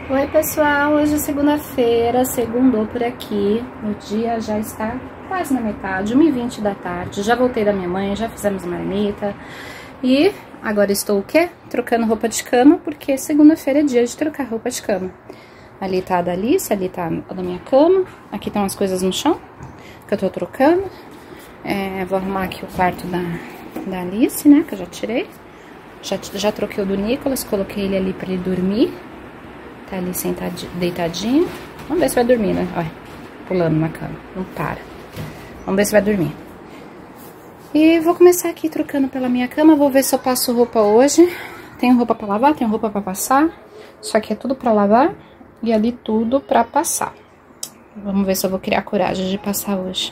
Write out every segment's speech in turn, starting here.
Oi pessoal, hoje é segunda-feira, segundou por aqui, o dia já está quase na metade, 1h20 da tarde, já voltei da minha mãe, já fizemos marmita e agora estou o quê? Trocando roupa de cama, porque segunda-feira é dia de trocar roupa de cama. Ali tá a da Alice, ali tá a da minha cama, aqui estão as coisas no chão que eu tô trocando, vou arrumar aqui o quarto da Alice, né, que eu já tirei, já troquei o do Nicolas, coloquei ele ali pra ele dormir. Tá ali sentadinho, deitadinho. Vamos ver se vai dormir, né? Olha, pulando na cama. Não para. Vamos ver se vai dormir. E vou começar aqui trocando pela minha cama. Vou ver se eu passo roupa hoje. Tenho roupa pra lavar, tenho roupa pra passar. Isso aqui é tudo pra lavar. E ali tudo pra passar. Vamos ver se eu vou criar coragem de passar hoje.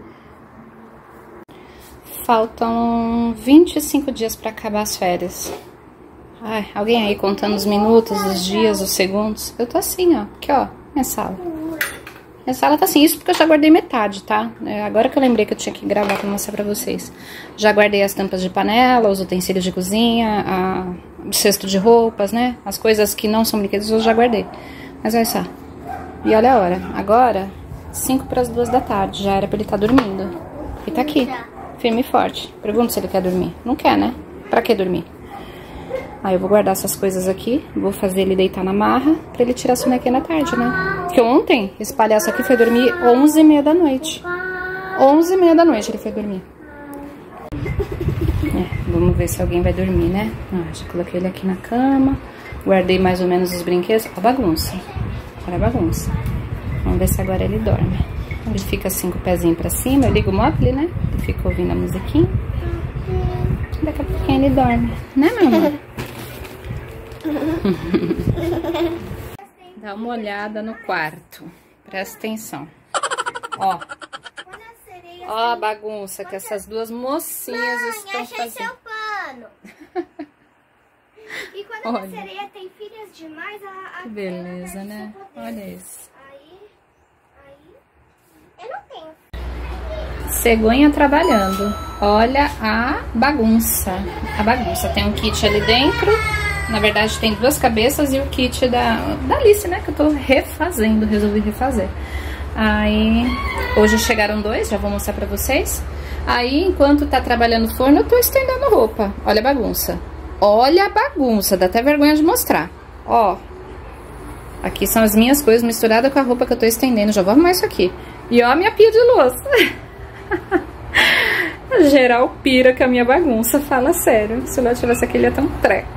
Faltam 25 dias pra acabar as férias. Ai, alguém aí contando os minutos, os dias, os segundos? Eu tô assim, ó. Aqui, ó, minha sala. Minha sala tá assim, isso porque eu já guardei metade, tá? Agora que eu lembrei que eu tinha que gravar pra mostrar pra vocês. Já guardei as tampas de panela, os utensílios de cozinha, o cesto de roupas, né? As coisas que não são brinquedos eu já guardei. Mas olha só. E olha a hora. Agora, 5 para as 2 da tarde. Já era pra ele estar dormindo. E tá aqui, firme e forte. Pergunto se ele quer dormir. Não quer, né? Pra que dormir? Aí eu vou guardar essas coisas aqui, vou fazer ele deitar na marra pra ele tirar a sonequinha na tarde, né? Porque ontem, esse palhaço aqui foi dormir 11h30 da noite. 11h30 da noite ele foi dormir. Vamos ver se alguém vai dormir, né? Já coloquei ele aqui na cama, guardei mais ou menos os brinquedos. Olha a bagunça. Olha a bagunça. Vamos ver se agora ele dorme. Ele fica assim com o pezinho pra cima, eu ligo o móvel, né? Ele fica ouvindo a musiquinha. Daqui a pouquinho ele dorme, né, meu amor? Dá uma olhada no quarto. Presta atenção. Ó. Ó a bagunça que essas duas mocinhas estão fazendo. Seu pano. E quando a sereia tem filhas demais, que beleza, né? Olha isso. Aí eu não tenho. Cegonha trabalhando. Olha a bagunça. A bagunça. Tem um kit ali dentro. Na verdade, tem 2 cabeças e o kit da Alice, né? Que eu tô refazendo. Resolvi refazer. Aí, hoje chegaram 2. Já vou mostrar pra vocês. Aí, enquanto tá trabalhando o forno, eu tô estendendo roupa. Olha a bagunça. Olha a bagunça. Dá até vergonha de mostrar. Ó. Aqui são as minhas coisas misturadas com a roupa que eu tô estendendo. Já vou arrumar isso aqui. E ó a minha pia de louça. Geral pira com a minha bagunça, fala sério. Se eu tivesse aqui, ele ia ter um treco.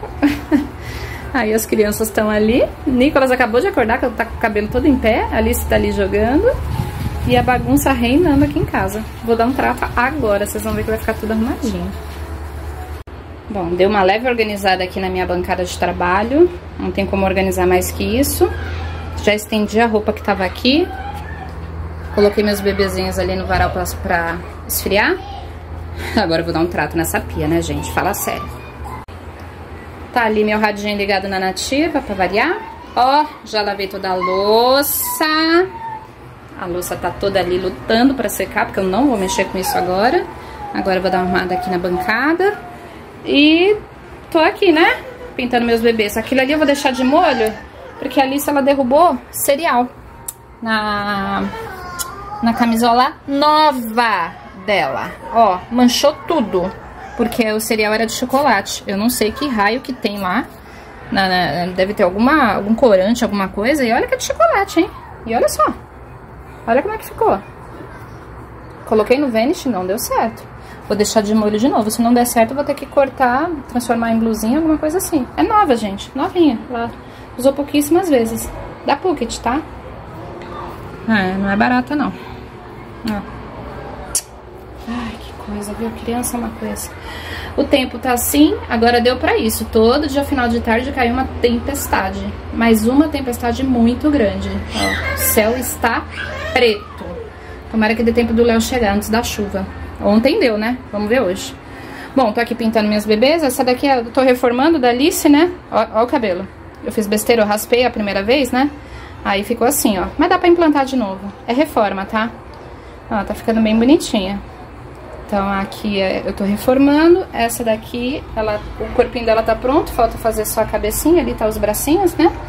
Aí as crianças estão ali. Nicolas acabou de acordar, que tá com o cabelo todo em pé. A Alice tá ali jogando. E a bagunça reinando aqui em casa. Vou dar um trato agora, vocês vão ver que vai ficar tudo arrumadinho. Bom, deu uma leve organizada aqui na minha bancada de trabalho. Não tem como organizar mais que isso. Já estendi a roupa que tava aqui. Coloquei meus bebezinhos ali no varal pra esfriar. Agora eu vou dar um trato nessa pia, né, gente? Fala sério. Tá ali meu radinho ligado na nativa, pra variar. Ó, já lavei toda a louça. A louça tá toda ali lutando pra secar, porque eu não vou mexer com isso agora. Agora eu vou dar uma arrumada aqui na bancada. E tô aqui, né? Pintando meus bebês. Aquilo ali eu vou deixar de molho, porque a Alice, ela derrubou cereal na camisola nova dela. Ó, manchou tudo. Porque o cereal era de chocolate. Eu não sei que raio que tem lá. Deve ter algum corante, alguma coisa. E olha que é de chocolate, hein? E olha só. Olha como é que ficou. Coloquei no Vanish, não deu certo. Vou deixar de molho de novo. Se não der certo, eu vou ter que cortar, transformar em blusinha, alguma coisa assim. É nova, gente. Novinha. Ela usou pouquíssimas vezes. Da Pocket, tá? Não é barata, não. Ó. Ai, que coisa, viu? Criança é uma coisa. O tempo tá assim, agora deu pra isso. Todo dia, final de tarde, caiu uma tempestade. Mas uma tempestade muito grande. Ó, o céu está preto. Tomara que dê tempo do Léo chegar antes da chuva. Ontem deu, né? Vamos ver hoje. Bom, tô aqui pintando minhas bebês. Essa daqui eu tô reformando da Alice, né? Ó o cabelo. Eu fiz besteira, eu raspei a primeira vez, né? Aí ficou assim, ó. Mas dá pra implantar de novo. É reforma, tá? Ó, tá ficando bem bonitinha. Então aqui eu tô reformando. Essa daqui, o corpinho dela tá pronto. Falta fazer só a cabecinha, ali tá os bracinhos, né?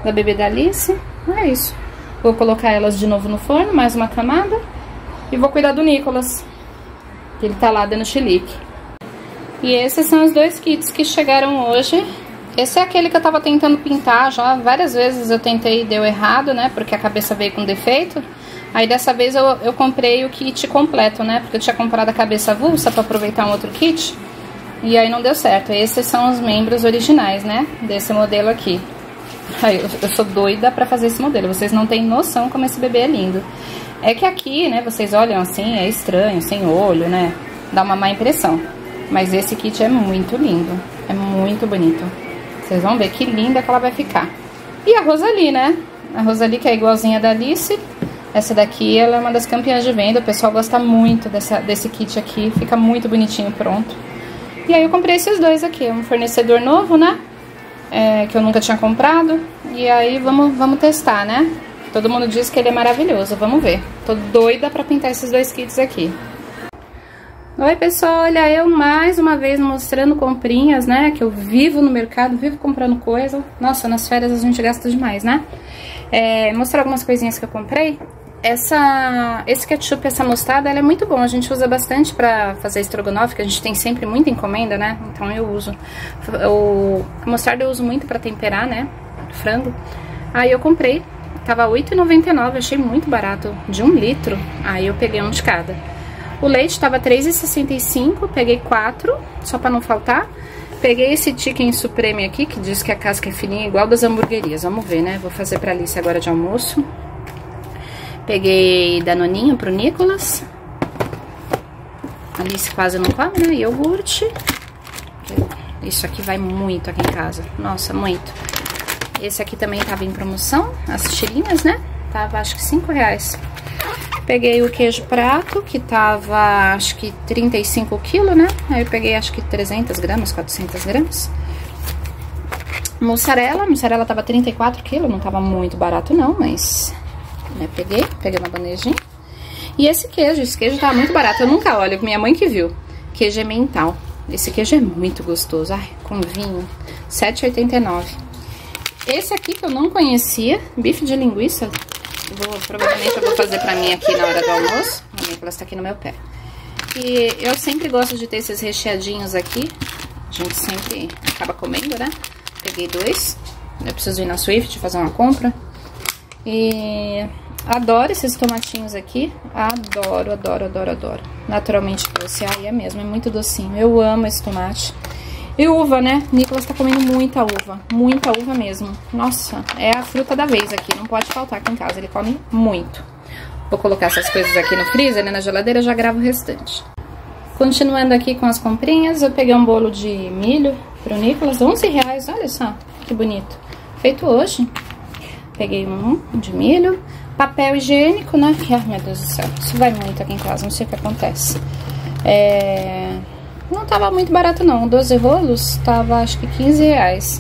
da bebê da Alice. É isso. Vou colocar elas de novo no forno, mais uma camada. E vou cuidar do Nicolas, que ele tá lá dando chilique. E esses são os 2 kits que chegaram hoje. Esse é aquele que eu tava tentando pintar já. Várias vezes eu tentei e deu errado, né? Porque a cabeça veio com defeito. Aí dessa vez eu comprei o kit completo, né? Porque eu tinha comprado a cabeça avulsa pra aproveitar um outro kit. E aí não deu certo. Esses são os membros originais, né? Desse modelo aqui. Ai, eu sou doida pra fazer esse modelo. Vocês não têm noção como esse bebê é lindo. É que aqui, né, vocês olham assim, é estranho, sem olho, né? Dá uma má impressão. Mas esse kit é muito lindo. É muito bonito. Vocês vão ver que linda que ela vai ficar. E a Rosalie, né? A Rosalie, que é igualzinha da Alice. Essa daqui, ela é uma das campeãs de venda. O pessoal gosta muito desse kit aqui. Fica muito bonitinho, pronto. E aí eu comprei esses 2 aqui. Um fornecedor novo, né? Que eu nunca tinha comprado. E aí vamos testar, né? Todo mundo diz que ele é maravilhoso. Vamos ver. Tô doida pra pintar esses 2 kits aqui. Oi, pessoal, olha eu mais uma vez mostrando comprinhas, né, que eu vivo no mercado, vivo comprando coisa. Nossa, nas férias a gente gasta demais, né? Mostrar algumas coisinhas que eu comprei. Esse ketchup, essa mostarda, ela é muito bom, a gente usa bastante pra fazer estrogonofe, que a gente tem sempre muita encomenda, né, então eu uso. A mostarda eu uso muito pra temperar, né, frango. Aí eu comprei, tava R$8,99, achei muito barato, de 1 litro, aí eu peguei um de cada. O leite tava R$3,65, peguei 4, só pra não faltar. Peguei esse chicken supreme aqui, que diz que a casca é fininha, igual das hamburguerias. Vamos ver, né? Vou fazer pra Alice agora de almoço. Peguei danoninho pro Nicolas. Alice quase não come, né? Iogurte. Isso aqui vai muito aqui em casa. Nossa, muito. Esse aqui também tava em promoção, as tirinhas, né? Tava acho que R$5. Peguei o queijo prato, que tava, acho que 35 kg, né? Aí eu peguei, acho que 300 gramas, 400 gramas. Mussarela tava 34 kg, não tava muito barato não, mas... né, peguei uma bandejinha. E esse queijo tava muito barato, eu nunca olho, minha mãe que viu. Queijo emmental. Esse queijo é muito gostoso, ai, com vinho, R$7,89. Esse aqui que eu não conhecia, bife de linguiça... provavelmente eu vou fazer pra mim aqui na hora do almoço. A Nicolas tá aqui no meu pé. E eu sempre gosto de ter esses recheadinhos aqui. A gente sempre acaba comendo, né? Peguei 2. Eu preciso ir na Swift fazer uma compra. E adoro esses tomatinhos aqui. Adoro, adoro, adoro, adoro. Naturalmente doce. Ai, é mesmo, é muito docinho. Eu amo esse tomate. E uva, né? Nicolas tá comendo muita uva mesmo. Nossa, é a fruta da vez aqui, não pode faltar aqui em casa, ele come muito. Vou colocar essas coisas aqui no freezer, né, na geladeira, já gravo o restante. Continuando aqui com as comprinhas, eu peguei um bolo de milho pro Nicolas, R$11, olha só, que bonito. Feito hoje. Peguei um de milho, papel higiênico, né, que, ai meu Deus do céu, isso vai muito aqui em casa, não sei o que acontece. Não tava muito barato não, 12 rolos tava acho que R$15.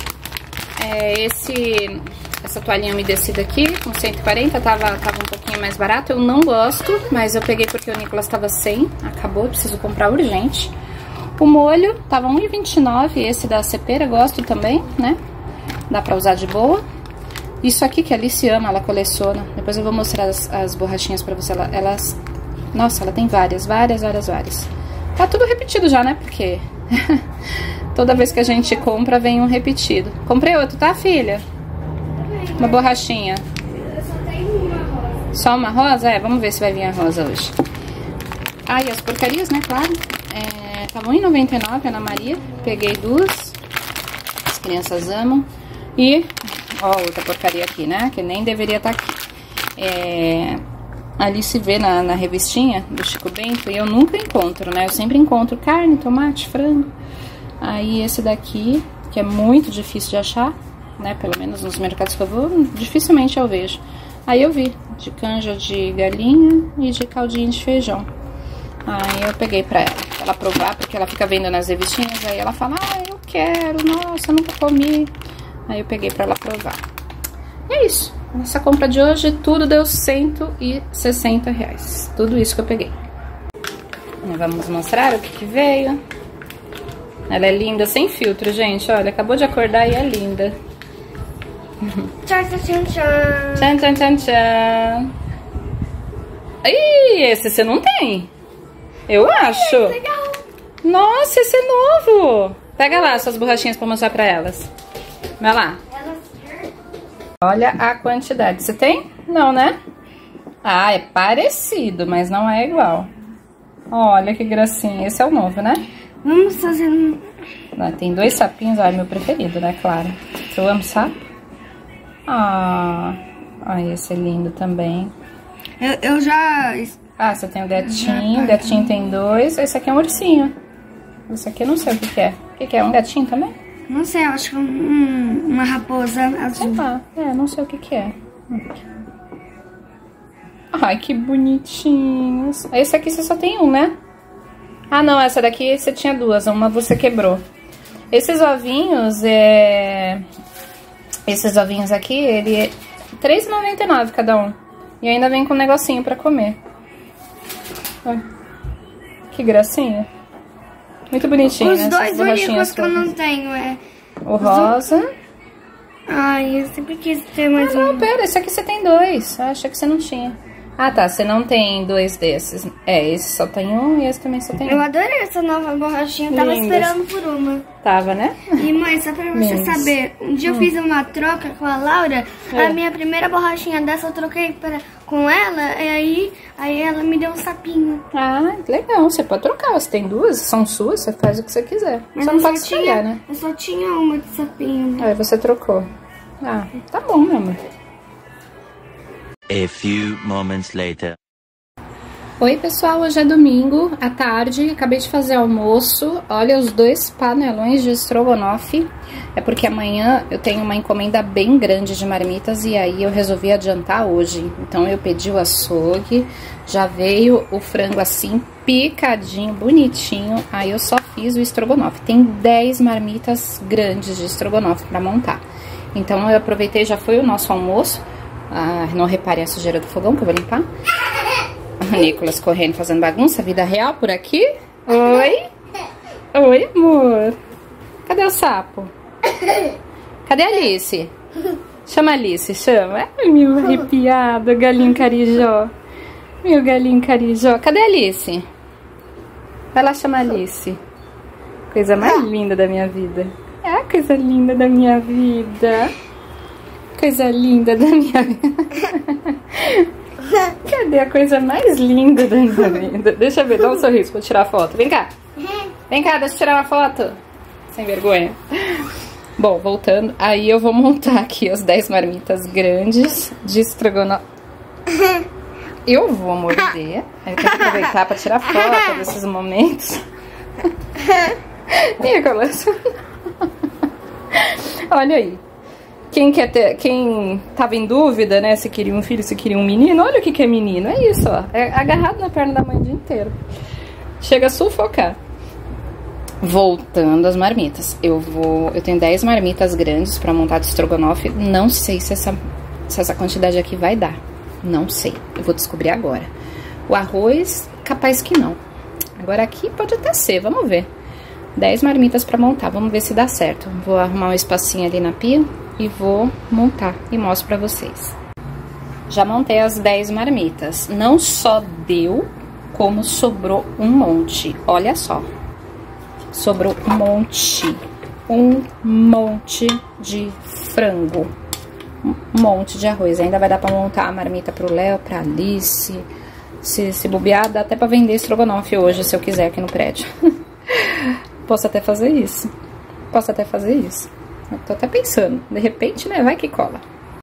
Essa toalhinha umedecida aqui, com 140, tava um pouquinho mais barato. Eu não gosto, mas eu peguei porque o Nicolas tava sem, acabou, eu preciso comprar urgente. O molho tava R$1,29, esse da Cepera, gosto também, né? Dá pra usar de boa. Isso aqui que a Alice ama, ela coleciona. Depois eu vou mostrar as borrachinhas pra você. Nossa, ela tem várias. Tá tudo repetido já, né? Porque toda vez que a gente compra, vem um repetido. Comprei outro, tá, filha? Uma borrachinha. Eu só tenho uma rosa. Só uma rosa? Vamos ver se vai vir a rosa hoje. Ah, e as porcarias, né? Claro. Tava R$1,99, Ana Maria. Peguei 2. As crianças amam. E, ó, outra porcaria aqui, né? Que nem deveria estar aqui. Ali se vê na revistinha do Chico Bento e eu nunca encontro, né? Eu sempre encontro carne, tomate, frango. Aí esse daqui, que é muito difícil de achar, né? Pelo menos nos mercados que eu vou, dificilmente eu vejo. Aí eu vi, de canja de galinha e de caldinho de feijão. Aí eu peguei pra ela provar, porque ela fica vendo nas revistinhas, aí ela fala, ah, eu quero, nossa, eu nunca comi. Aí eu peguei pra ela provar. E é isso. Essa compra de hoje, tudo deu R$160. Tudo isso que eu peguei. Vamos mostrar o que veio. Ela é linda, sem filtro, gente. Olha, acabou de acordar e é linda. Tchan, tchan, tchan. Tchan, tchan, tchan, tchan. Ih, esse você não tem. Eu acho. Legal. Nossa, esse é novo. Pega lá suas borrachinhas pra mostrar pra elas. Vai lá. Olha a quantidade. Você tem? Não, né? Ah, é parecido, mas não é igual. Olha que gracinha. Esse é o novo, né? Vamos fazer um... Tem 2 sapinhos. Ah, é meu preferido, né? Claro. Eu amo sapo. Ah, esse é lindo também. Eu já... Ah, você tem o gatinho. O gatinho tem 2. Esse aqui é um ursinho. Esse aqui eu não sei o que que é. O que que é? Um gatinho também? Não sei, eu acho que é uma raposa azul. Não sei o que que é. Ai, que bonitinhos. Esse aqui você só tem um, né? Ah, não, essa daqui você tinha 2. Uma você quebrou. Esses ovinhos, Esses ovinhos aqui, ele é R$3,99 cada um. E ainda vem com um negocinho pra comer. Olha. Que gracinha. Muito bonitinho, Os né? dois únicos que eu não tenho é... O rosa. Ai, eu sempre quis ter mais um. Não, pera, esse aqui você tem 2. Eu achei que você não tinha. Ah, tá, você não tem 2 desses. Esse só tem um e esse também só tem um. Eu adorei essa nova borrachinha, eu tava esperando por uma. Tava, né? E mãe, só pra você saber, um dia eu fiz uma troca com a Laura, a minha primeira borrachinha dessa eu troquei com ela, e aí ela me deu um sapinho. Ah, legal, você pode trocar, você tem 2, são suas, você faz o que você quiser. Mas só não pode escolher, né? Eu só tinha uma de sapinho, né? Aí você trocou. Ah, tá bom, meu amor. A few moments later. Oi pessoal, hoje é domingo, à tarde, acabei de fazer almoço. Olha os 2 panelões de estrogonofe. É porque amanhã eu tenho uma encomenda bem grande de marmitas e aí eu resolvi adiantar hoje. Então eu pedi o açougue, já veio o frango assim, picadinho, bonitinho. Aí eu só fiz o estrogonofe. Tem 10 marmitas grandes de estrogonofe pra montar. Então eu aproveitei, já foi o nosso almoço. Ah, não reparem a sujeira do fogão que eu vou limpar. O Nicolas correndo, fazendo bagunça. Vida real por aqui. Oi. Oi, amor. Cadê o sapo? Cadê a Alice? Chama a Alice, chama. Ai, meu arrepiado, galinho carijó. Meu galinho carijó. Cadê a Alice? Vai lá chamar a Alice. Coisa mais linda da minha vida. É a coisa linda da minha vida. Coisa linda da minha vida. Cadê a coisa mais linda da minha vida? Deixa eu ver, dá um sorriso pra eu tirar a foto. Vem cá. Vem cá, deixa eu tirar uma foto. Sem vergonha. Bom, voltando. Aí eu vou montar aqui as 10 marmitas grandes de estrogonofe. Eu vou morder. Aí eu tenho que aproveitar pra tirar foto desses momentos. Nicolas. Olha aí. Quem tava em dúvida, né, se queria um filho, se queria um menino, olha o que é menino, é isso, ó, é agarrado na perna da mãe o dia inteiro. Chega a sufocar. Voltando às marmitas, eu tenho 10 marmitas grandes pra montar de estrogonofe, não sei se essa quantidade aqui vai dar, não sei, eu vou descobrir agora. O arroz, capaz que não, agora aqui pode até ser, vamos ver. 10 marmitas pra montar, vamos ver se dá certo. Vou arrumar um espacinho ali na pia e vou montar e mostro pra vocês. Já montei as 10 marmitas. Não só deu, como sobrou um monte. Olha só. Sobrou um monte. Um monte de frango. Um monte de arroz. Ainda vai dar pra montar a marmita pro Léo, pra Alice. Se bobear, dá até pra vender estrogonofe hoje, se eu quiser, aqui no prédio. Posso até fazer isso. Eu tô até pensando. De repente, né? Vai que cola.